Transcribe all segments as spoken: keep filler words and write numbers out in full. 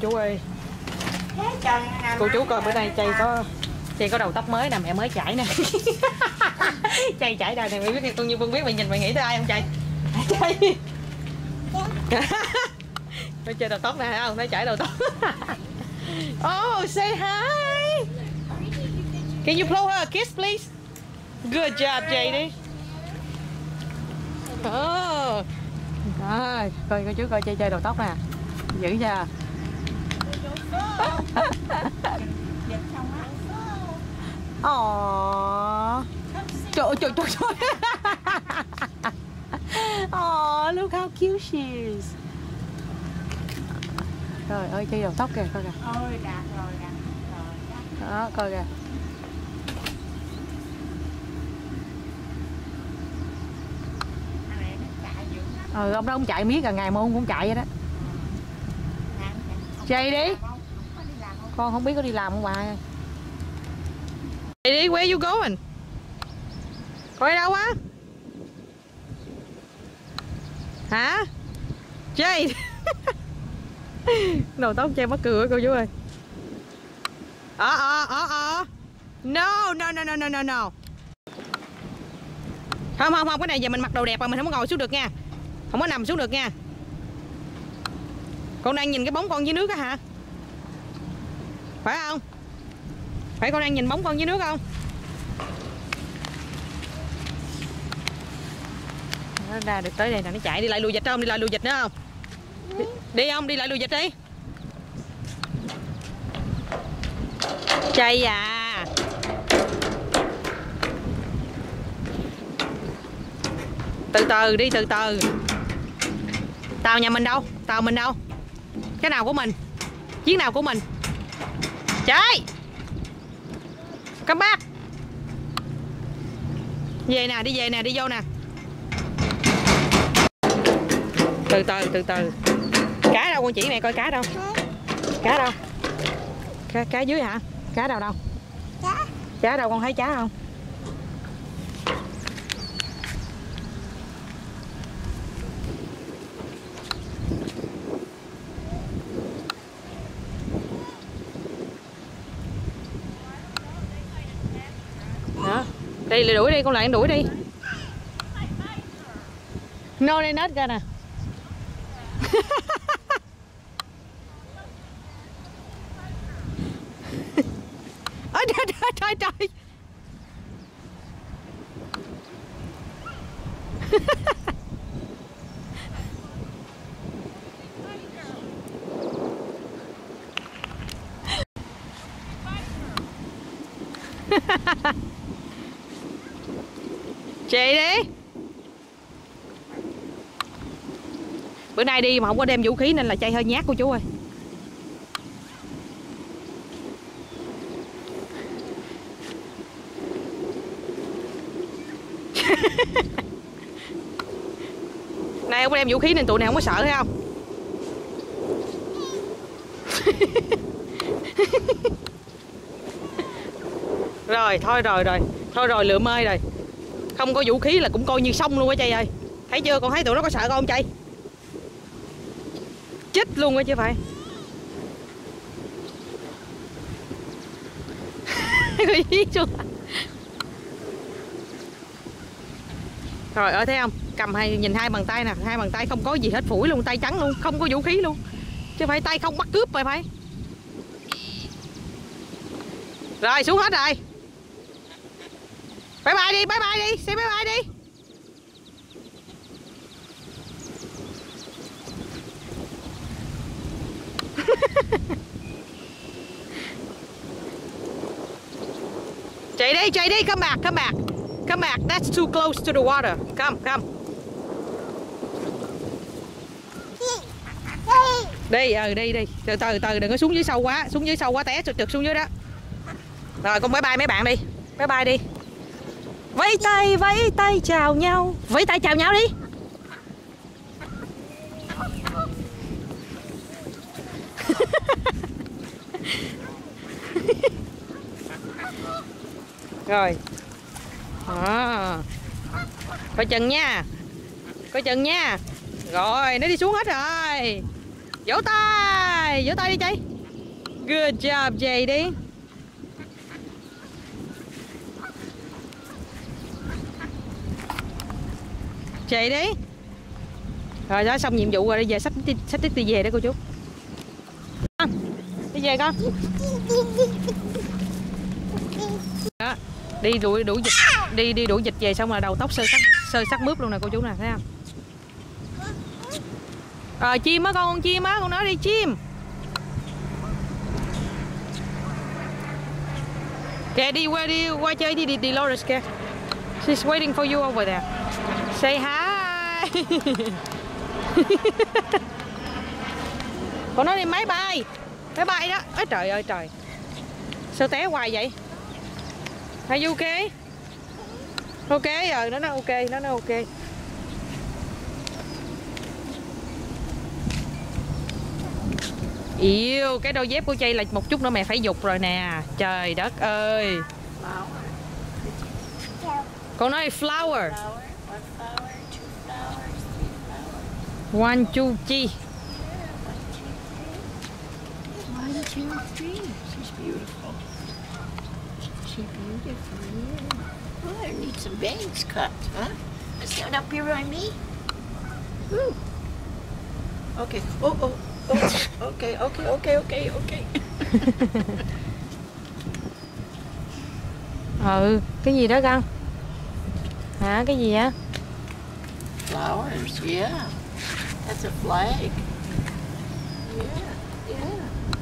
Chú ơi, cô chú coi bữa nay Chay có Chay có đầu tóc mới nè, mẹ mới chải nè. Chay chải đầu này mày biết, tôi như Vân biết mày nhìn mày nghĩ tới ai không Chay? Chay. Nó chơi đầu tóc nè, không? Nó chải đầu tóc. Oh, say hi. Can you blow her a kiss, please? Good job, Chay đi. Oh. À, coi cô chú coi Chay chơi đầu tóc nè, dữ chưa? Aww. Trời trời trời trời. Oh, look how cute she is. Trời ơi, chơi đầu tóc kìa, coi kìa. Ôi, đạt rồi, đạt rồi. Đó, coi kìa. Ừ, ông đó ông chạy miết cả ngày mà ông cũng chạy vậy đó. Chạy đi. Con không biết có đi làm không bà. Chạy đi, where you going? Coi đâu á? Hả? Chạy. Đầu tóc Chay mắc cười cô chú ơi. Ờ ờ ờ ờ. No, no, no, no, no, no, no. Không, không, không, cái này giờ mình mặc đồ đẹp mà mình không có ngồi xuống được nha. Không có nằm xuống được nha. Con đang nhìn cái bóng con dưới nước á hả? Phải không? Phải con đang nhìn bóng con dưới nước không? Nó ra được tới đây là nó chạy đi lại lùi dịch không? Đi lại lùi dịch nữa không? Đi, đi không? Đi lại lùi dịch đi. Chay à. Từ từ đi, từ từ. Tàu nhà mình đâu? Tàu mình đâu? Cái nào của mình? Chiếc nào của mình? Chay. Come back. Về nè, đi về nè, đi vô nè. Từ từ, từ từ. Cá đâu con chỉ mẹ coi cá đâu? Cá đâu? Cá, cá dưới hả? Cá đâu đâu? Cá. Cá đâu, con thấy cá không? Đó. Đi lại đuổi đi, con lại đuổi đi. No, đây nết ra nè. Ôi trời trời trời trời. Chị đi. Bữa nay đi mà không có đem vũ khí nên là Chay hơi nhát cô chú ơi. Này không có đem vũ khí nên tụi này không có sợ thấy không? Rồi thôi rồi rồi. Thôi rồi lượm ơi rồi. Không có vũ khí là cũng coi như xong luôn á Chay ơi. Thấy chưa, con thấy tụi nó có sợ con không Chay? Chết luôn á chứ phải. Rồi ở thấy không? Cầm hai, nhìn hai bàn tay nè, hai bàn tay không có gì hết, phủi luôn, tay trắng luôn, không có vũ khí luôn. Chứ phải tay không bắt cướp rồi phải. Rồi xuống hết rồi. Bye bye đi, bye bye đi, say bye bye đi. Chạy đi, chạy đi, come back, come back. Come back, that's too close to the water. Come, come. Đi, ừ đi đi. Từ từ từ đừng có xuống dưới sâu quá, xuống dưới sâu quá té trượt xuống dưới đó. Rồi con bye bye mấy bạn đi. Bye bye đi. Vẫy tay, vẫy tay chào nhau. Vẫy tay chào nhau đi. Rồi. À. Coi chừng nha. Coi chừng nha. Rồi, nó đi xuống hết rồi. Vỗ tay. rồi, vỗ tay đi chị. Good job chị đi. Chị đi. Rồi đó, xong nhiệm vụ rồi, đi về xách xách tiếp đi về đó cô chú. Đi về con. Đó, đi đuổi đuổi dịch, đi đi đuổi dịch về xong là đầu tóc sơ sắc sơ sắc mướp luôn nè cô chú nè, thấy không? Rồi chim á con, con chim á, con nói đi chim. Kìa đi qua đi qua chơi đi, đi Dolores kìa. She's waiting for you over there. Say hi. Con nói đi máy bay. Máy bay đó. Ôi trời ơi trời. Sao té hoài vậy? Are you okay? Ok rồi, nó nói ok, nó nói ok. Yêu, cái đôi dép của Chay là một chút nữa mẹ phải dục rồi nè. Trời đất ơi. Con nói flower. One, two, three. One, two, three. She's beautiful. She's beautiful. Oh, I need some bangs cut, huh? Stand up here on me. Woo. Okay. Oh, oh, oh. Okay, okay, okay, okay, okay. Ừ, cái gì đó con? Hả, cái gì á? Flowers, yeah. That's a flag. Yeah, yeah.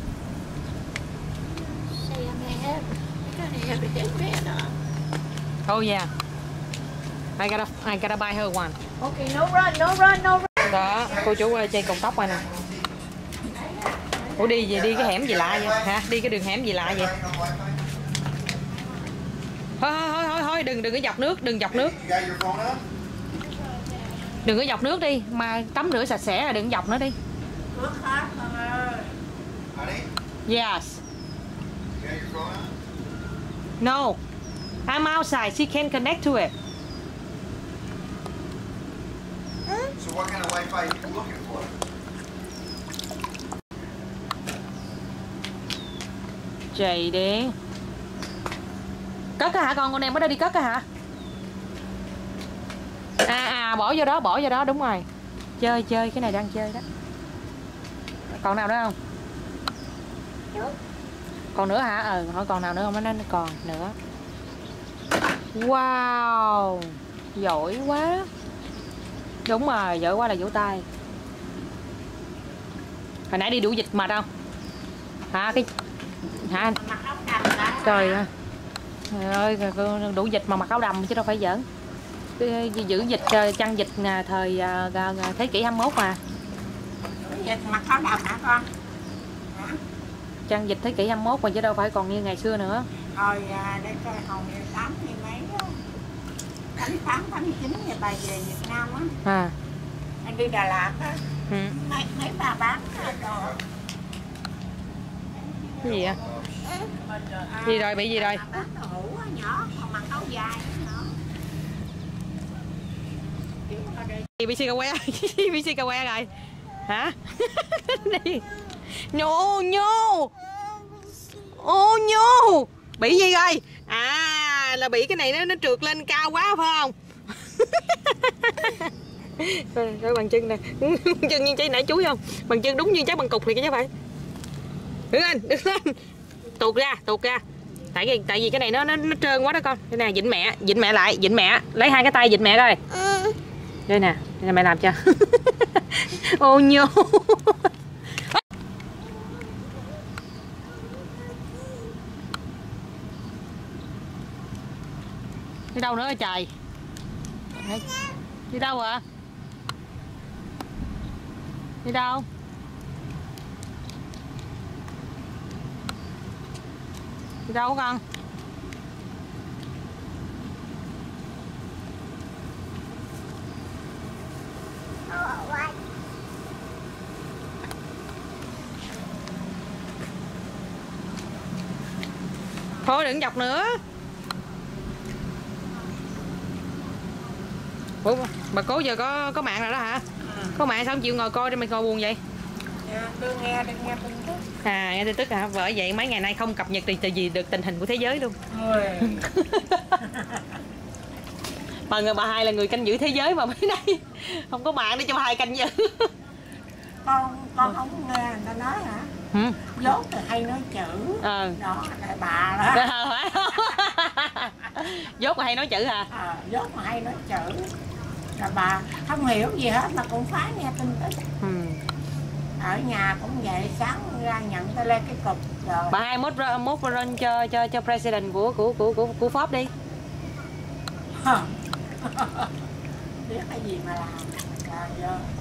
Say I'm a have, I gotta have a headband on. Oh yeah. I gotta, I gotta buy her one. Okay, no run, no run, no run. Đó, cô chú ơi, Chay cột tóc rồi nè. Ủa đi gì, đi cái hẻm gì lạ vậy? Hả? Đi cái đường hẻm gì lạ vậy? Thôi thôi thôi thôi, đừng đừng có dọc nước, đừng dọc nước. Đừng có dọc nước đi, mà tắm rửa sạch sẽ rồi đừng dọc nữa đi. Yes. No. I'm outside. She can connect to it. So what kind of Wi-Fi are you looking for? Chị đi. Cất á hả con? Con em ở đây đi cất á hả? À à, bỏ vô đó, bỏ vô đó, đúng rồi. Chơi chơi, cái này đang chơi đó. Còn nào nữa không? Còn nữa hả? Ừ, hỏi còn nào nữa không? Nó còn nữa. Wow, giỏi quá. Đúng rồi, giỏi quá là vỗ tay. Hồi nãy đi đuổi dịch mà đâu? Hả cái hả? Trời ơi. Trời ơi, đuổi dịch mà mặc áo đầm chứ đâu phải giỡn. Giữ dịch chăn dịch thời thế kỷ hai mươi mốt mà. Dịch mặc áo đầm hả con? Chăn dịch thế kỷ hai mươi mốt mà chứ đâu phải còn như ngày xưa nữa. Rồi để coi hồi tám thì mấy tám tám tám chín thì bà về Việt Nam á. À. Anh đi Đà Lạt á. Ừ. Mấy mấy bà bán đồ. Cái gì vậy? Gì rồi, bị gì rồi? Bán đồ hũ nhỏ, còn mặc áo dài nữa. bê xê que, bê xê que rồi. Hả? Đi. No, no. Oh no. Bị gì rồi? À, là bị cái này nó nó trượt lên cao quá phải không? Cái bằng chân nè. Chân như trái nãy chuối không? Bằng chân đúng như trái bằng cục thì chứ phải. Đứng lên, đứng lên. Tuột ra, tuột ra. Tại vì tại vì cái này nó nó nó trơn quá đó con. Đây nè, vịn mẹ, vịn mẹ lại, vịn mẹ. Lấy hai cái tay vịn mẹ coi. Đây nè, đây là mẹ làm cho. Oh no. Đi đâu nữa hả trời? Đi đâu ạ? Đi đâu? Đi đâu con? Thôi đừng dọc nữa. Ủa, bà cố giờ có có mạng rồi đó hả? Ừ. Có mạng sao không chịu ngồi coi để mày ngồi buồn vậy? Dạ, đưa nghe, đưa nghe, đưa nghe. À, nghe tin tức hả? Bởi vậy mấy ngày nay không cập nhật từ gì được tình hình của thế giới luôn. Mà người bà hai là người canh giữ thế giới mà mấy nay không có mạng để cho bà hai canh giữ. Con con không nghe người ta nói hả? Ừ. Dốt thì hay nói chữ. Ờ. Đó là bà đó. Dốt mà hay nói chữ hả? À, dốt mà hay nói chữ. Là bà không hiểu gì hết mà cũng phái nghe tin tức. Ừ. Ở nhà cũng vậy, sáng ra nhận ta lên cái cục rồi. Bà hai mốt mốt run cho cho cho president của của của của của Pháp đi. Biết cái gì mà làm. Trời ơi.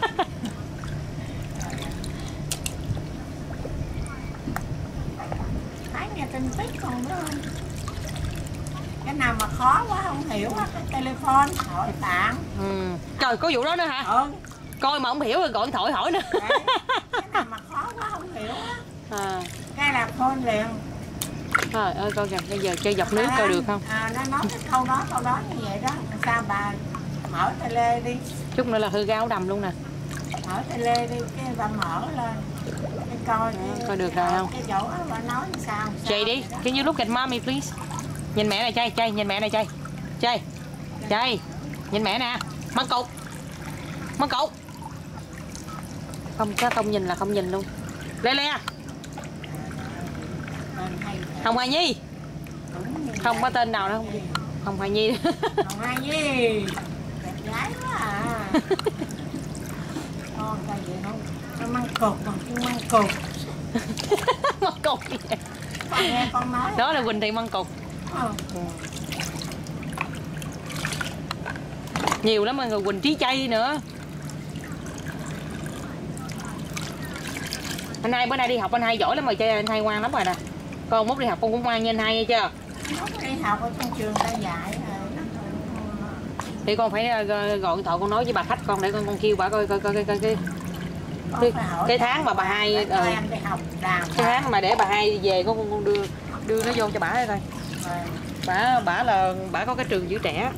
Phải nghe tin tức còn nữa không? Cái nào mà khó quá không hiểu á, cái telephone hỏi bạn. Ừ. Trời, có vụ đó nữa hả? Ừ. Coi mà không hiểu rồi gọi điện thoại hỏi nữa. Đấy. Cái nào mà khó quá không hiểu á. À. Cái là phone liền. Trời ơi, coi kìa, bây giờ chơi dọc nước À, coi được không? À, nó nói cái câu đó, câu đó như vậy đó. Sao bà mở tele đi. Chút nữa là hư cái áo đầm luôn nè. Mở tele đi, cái bà mở lên. Cái coi, À, cái, coi được cái, rồi không? cái chỗ đó bà nói sao, sao Chay đi, can you look at mommy please? Nhìn mẹ này Chay, Chay, nhìn mẹ này Chay. Chay, Chay, nhìn mẹ nè. Măng cục, măng cục. Không, chắc không nhìn là không nhìn luôn. Le le. Hồng Hoài Nhi. Không có tên nào đâu. Hồng Hoài Nhi. Hồng Hoài Nhi. Đẹp gái quá à. Con coi vậy không? Nó măng cục, còn cái măng cục. Măng cục gì vậy? Con nghe con nói. Đó là Quỳnh Thị măng cục. Ừ. Nhiều lắm rồi, Quỳnh Trí Chay nữa. Anh hai bữa nay đi học anh hai giỏi lắm rồi Chay, anh hai ngoan lắm rồi nè. Con mốt đi học con cũng ngoan như anh hai nghe chưa? Mốt đi học ở trong trường ta dạy rồi. Thì con phải gọi điện thoại con nói với bà khách con để con con kêu bà coi coi coi coi coi cái cái, cái tháng mà bà hai ờ, em đi học đàn cái tháng mà để bà hai về con con, con đưa đưa nó vô cho bà đây coi. Bà bà là bà có cái trường giữ trẻ.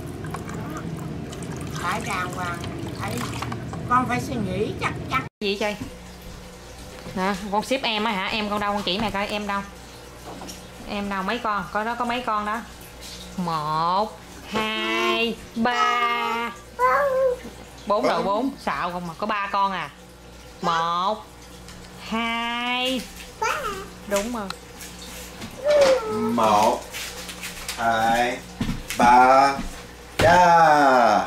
Phải đàng hoàng, phải con phải suy nghĩ chắc chắn. Gì chơi? Nè, con ship em á hả? Em con đâu con chỉ mày coi em đâu? Em đâu mấy con? Có đó có mấy con đó? Một, hai, ba, bốn rồi bốn. Xạo không mà có ba con à? Một, hai, đúng rồi. Một, hai, ba, da.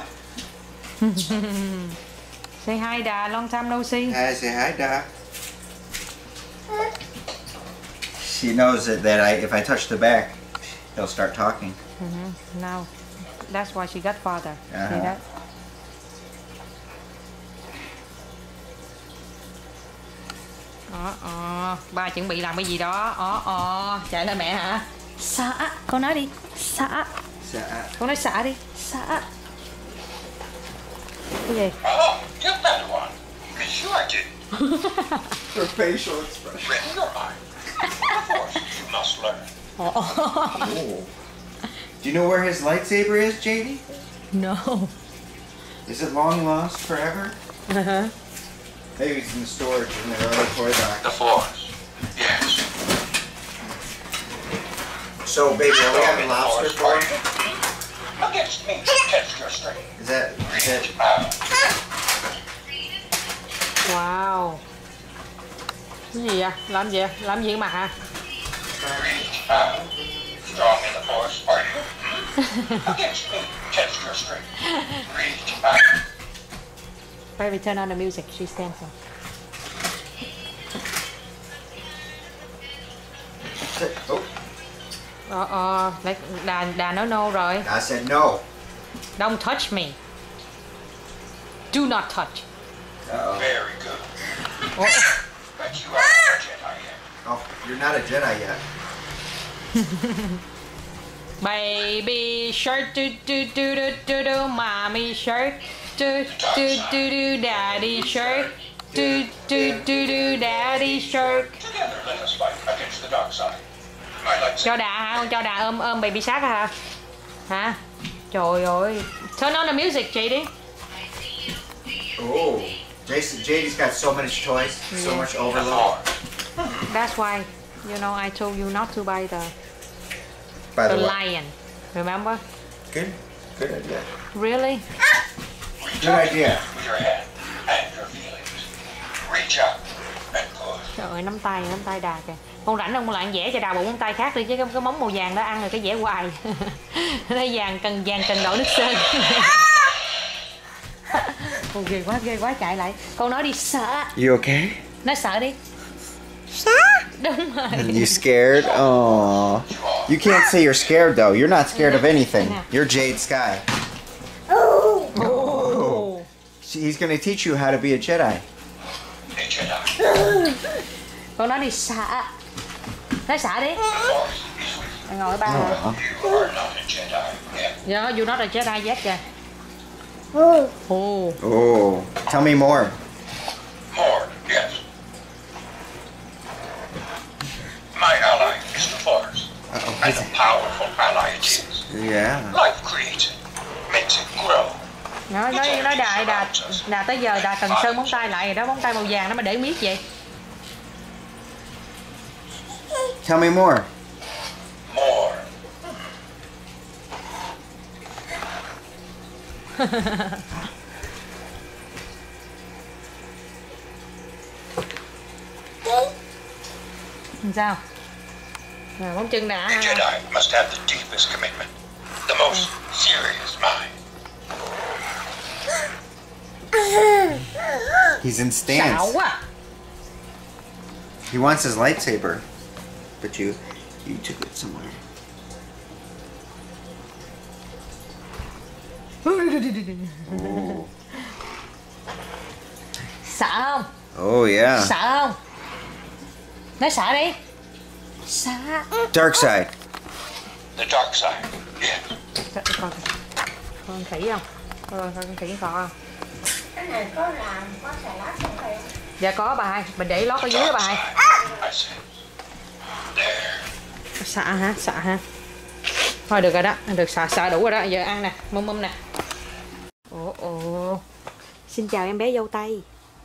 Say hi Dad, long time no see. Hi, say hi, da. She knows that, that I, if I touch the back, he'll start talking. Mm-hmm. No, that's why she got father. Uh-huh. See that? Ờ, ờ, ba chuẩn bị làm cái gì đó. Ờ, ờ, chạy lên mẹ hả? Xả, con nói đi. Xả. Dạ. Con nói xả đi. Xả. Cái gì? Oh, get that one. Be sure I did. Her facial expression. Read your mind. Of course, you must learn. Oh. Oh. Do you know where his lightsaber is, J D? No. Is it long lost forever? Uh-huh. Maybe it's in the storage in the other toy box. The force. Yes. So, baby, are we having lobster for him? Against me, catch your strength. Is that, is that... Reach out. Wow. Cái gì vậy? Làm gì vậy? Làm gì mặt hả? Reach out. Strong in the force, are you? Against me, catch your strength. Reach out. Baby, turn on the music. She's dancing. Oh, Ờ, ờ, lại đà, đà nói no rồi. I said no. Don't touch me. Do not touch. Uh-oh. Very good. Oh. Bet you are a Jedi yet. Oh, you're not a Jedi yet. Baby shark do do do do do do, mommy shark do do do do, daddy shark do do do do, daddy shark. Together, let us fight against the dark side. I like Cho đà hả? Cho đà ôm ôm baby shark hả? Hả? Trời ơi. Turn on the music, J D. Oh, Jason, J D's got so many toys, so Yeah. much the overload. force. That's why, you know, I told you not to buy the By the the way. lion. Remember? Good. Good idea. Really? Good idea. With your hand and your feelings. Reach out and push. Trời ơi, nắm tay, nắm tay đà kìa. Con rảnh không lại vẽ cho đà bộ ngón tay khác đi chứ cái, cái móng màu vàng đó ăn rồi cái vẽ hoài. Nó vàng cần vàng cần đổ nước sơn. Ồ, ghê quá, ghê quá, chạy lại. Con nói đi sợ. You okay? Nói sợ đi. Sợ? Đúng rồi. You scared? Oh. You can't say you're scared though. You're not scared of anything. You're Jade Sky. Oh. Oh. He's gonna teach you how to be a Jedi. A Jedi. Con nói đi sợ. Nói sợ đi. The Force is with Ngồi ba. Oh. you. You are not a Jedi yet. Dạ, you not a Jedi yet kìa. Oh. Ồ. Oh. Tell me more. More, yes. My ally is the Force. Uh-oh. And a powerful ally it is. Yeah. Life creates it, makes it grow. Nói nói nói đà đà đà tới giờ đà cần sơn móng tay lại rồi đó, móng tay màu vàng nó mà để miết vậy. Tell me more. More. Sao? À, móng chân đã. A Jedi must have the deepest commitment, the most serious mind. He's in Xạo stance. quá. He wants his lightsaber, but you, you took it somewhere. Sợ không? Oh yeah. Sợ không? Nói sợ đi. Sợ. Dark side. The dark side, yes. Con con khỉ không? Con con khỉ cò không? Cái này có làm, có xà lách không thầy? Dạ có bà hai, mình để lót ở dưới đó bà hai. I said. There. Sợ hả? Sợ hả? Thôi được rồi đó, được sợ sợ đủ rồi đó, giờ ăn nè, mum mum nè. Ồ ồ. Xin chào em bé dâu tây.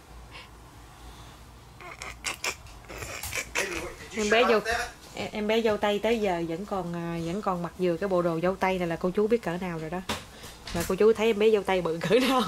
Em bé dâu em, em bé dâu tây tới giờ vẫn còn vẫn còn mặc vừa cái bộ đồ dâu tây này là cô chú biết cỡ nào rồi đó. Mà cô chú thấy em bé dâu tây bự cỡ nào.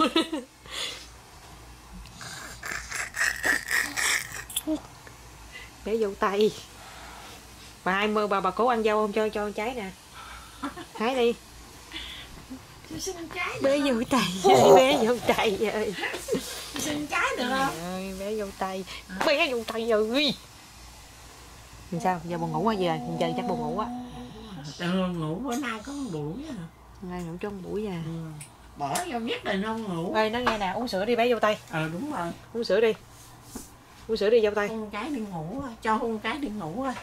Bé dâu tây. Bà hai mơ bà bà cố ăn dâu không, cho cho trái nè. Hái đi. Xin trái được Bé không? dâu tây ơi, bé dâu tây ơi. Xin trái được không? Ơi, bé dâu tây. Bé dâu tây ơi. Làm sao? Giờ buồn ngủ quá giờ, giờ chắc buồn ngủ quá. Ừ, ngủ bữa nay có một buổi à. Ngay ngủ trong buổi à. Ừ. Bỏ vô nhất định không ngủ. Ê, nó nghe nè, uống sữa đi bé dâu tây. Ờ đúng rồi. Uống sữa đi. Uống sữa đi dâu tây. Hôn cái đi ngủ, cho hôn cái đi ngủ rồi.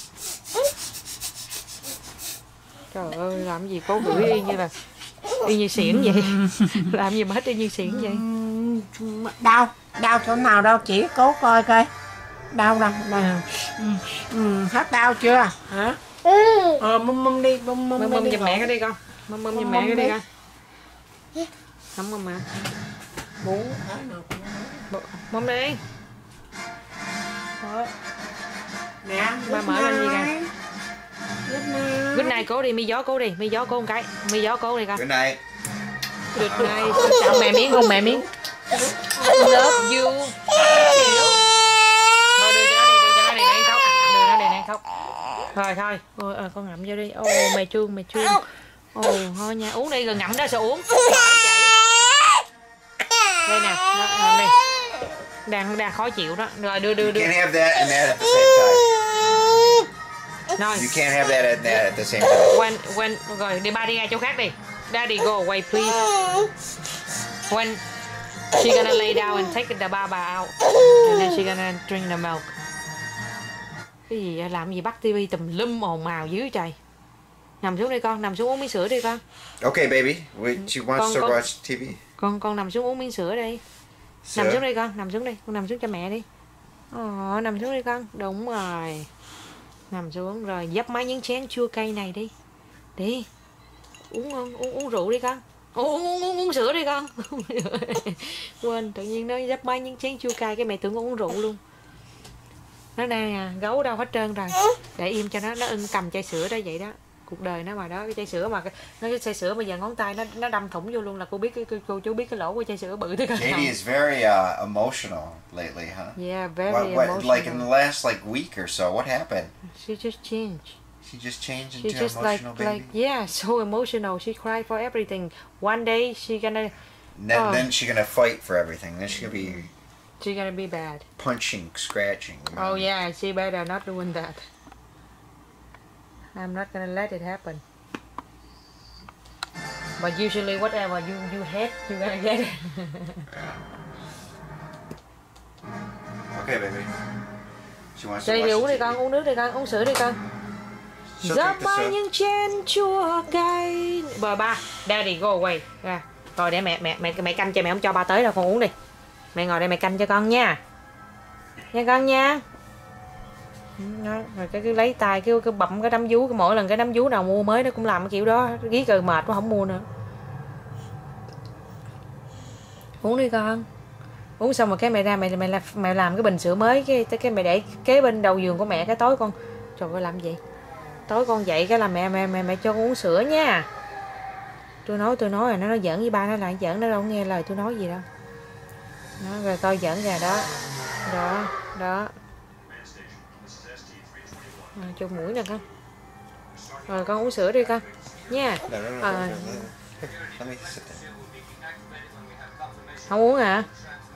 Trời ơi, làm gì cố gửi y như là y như xiển vậy. Làm gì mà hết y như xiển vậy. Đau, đau chỗ nào đâu chỉ cố coi coi. Đau đâu, đau. Ừ. Ừ, hết đau chưa? Hả? Ờ, mum mum đi, mum mum Mum mum đi giùm ngủ. mẹ cái đi con. Mum mum giùm Mum mẹ mum cái đi đi. con. Không mum mà. Ngủ hết được. Mum đi. Đó. Nè, Ba mở lên gì kìa. Good night. Good night cố đi, mi gió cố đi, mi gió cố một cái. Mi gió cố đi con. Good night. Good night. Hôn mẹ miếng, hôn mẹ miếng. Love you. Thôi đưa cho nó đi, đưa cho nó đi để khóc. Đưa nó đi để khóc. Thôi thôi, ôi à, con ngậm vô đi. Ô mẹ thương, mẹ thương. Ồ thôi nha, uống đi rồi ngậm đó sao uống. Đây nè, đó, ngậm đi. Đang đang khó chịu đó. Rồi đưa đưa You đưa. can't have that and that at the same time. Rồi. You can't have that and that at the same time. When when rồi đi ba đi ra chỗ khác đi. Daddy go away please. When she gonna lay down and take the baba out, and then she gonna drink the milk. Cái gì vậy? Làm gì bắt tivi tùm lum ồn ào dưới trời. Nằm xuống đi con, nằm xuống uống miếng sữa đi con. Okay, baby. Wait, she wants Con- to con- watch T V. Con con nằm xuống uống miếng sữa đi. So, Nằm xuống đi con, nằm xuống đi, con nằm xuống cho mẹ đi. Ồ, nằm xuống đi con, đúng rồi. Nằm xuống rồi, dấp mấy miếng chén chua cay này đi. Đi. Uống uống uống, uống rượu đi con. Uống uống uống, uống sữa đi con. Quên, tự nhiên nó dấp mấy miếng chén chua cay cái mẹ tưởng con uống rượu luôn. Nó đây nè, gấu đâu hết trơn rồi. Để im cho nó, nó ưng cầm chai sữa đó vậy đó. Cuộc đời nó mà đó, cái chai sữa mà nó cái chai sữa bây giờ ngón tay nó nó đâm thủng vô luôn là cô biết cái cô chú biết cái lỗ của chai sữa bự tới cỡ nào. J D is very uh, emotional lately, huh? Yeah, very What, what, emotional. like in the last like week or so, what happened? She just changed. She just changed She into just emotional like baby. like yeah, so emotional. She cried for everything. One day she gonna Then, Oh. then she's gonna fight for everything. Then she's gonna be she gonna be bad. punching, scratching. you know? Oh yeah, she better not doing that. I'm not gonna let it happen. But usually whatever you you hate, you're gonna get it. Okay, baby. She wants to Đây watch thì uống the đi T V. con, uống nước đi con, uống sữa đi con. She'll Gió take the bay sip. những chén chua cay. Bờ ba, Daddy go away. Ra. Rồi để mẹ mẹ mẹ mẹ canh cho, mẹ không cho ba tới đâu, con uống đi. Mẹ ngồi đây mẹ canh cho con nha. Nha con nha. Đó, rồi cái cứ lấy tay cái cái bậm cái đám vú, cái mỗi lần cái đám vú nào mua mới nó cũng làm cái kiểu đó, ghí cờ mệt quá không mua nữa. Uống đi con. Uống xong rồi cái mẹ ra mẹ mẹ làm, mẹ làm cái bình sữa mới, cái cái mẹ để kế bên đầu giường của mẹ, cái tối con trời ơi làm gì tối con dậy cái là mẹ mẹ mẹ mẹ cho con uống sữa nha. Tôi nói tôi nói rồi nó nó giỡn với ba nó lại giỡn, nó đâu nghe lời tôi nói gì đâu. Đó, rồi tôi giỡn ra đó đó đó. À, cho mũi nè con. Rồi con uống sữa đi con nha. No, no, no, À, no, no, no. Let me sit there. không uống hả?